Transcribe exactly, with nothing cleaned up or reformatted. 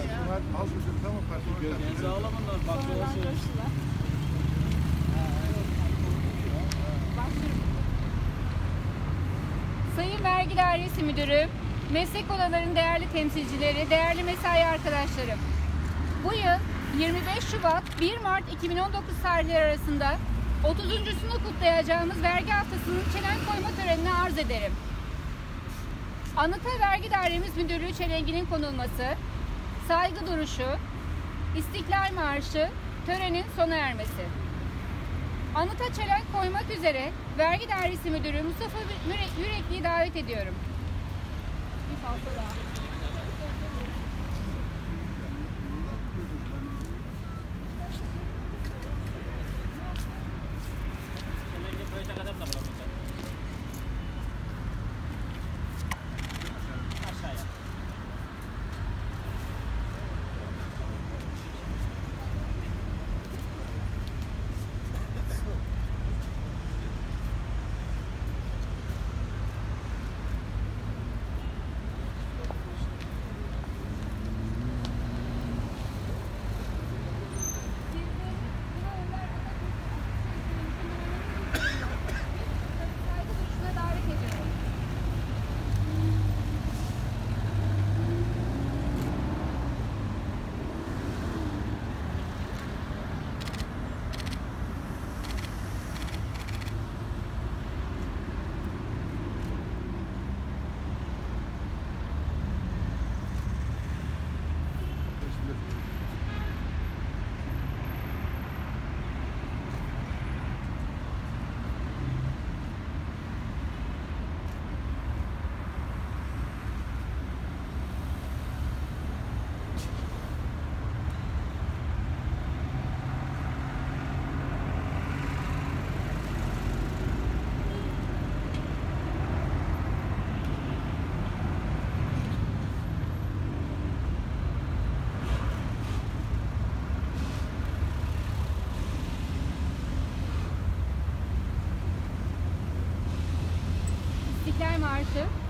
Personel az ücret ama personel Gölgenize alamanlar. Bak dolaşıyor. Sayın Vergi Dairesi Müdürüm, meslek odalarının değerli temsilcileri, değerli mesai arkadaşlarım. Bu yıl yirmi beş Şubat bir Mart iki bin on dokuz tarihleri arasında otuzuncusunu kutlayacağımız vergi haftasının çelen koyma törenini arz ederim. Anıta Vergi Dairemiz Müdürlüğü çelenginin konulması, saygı duruşu, İstiklal Marşı, törenin sona ermesi. Anıta çelenk koymak üzere Vergi Dairesi Müdürü Mustafa Yürekli'yi davet ediyorum. Bir fazla daha. İstiklal Marşı.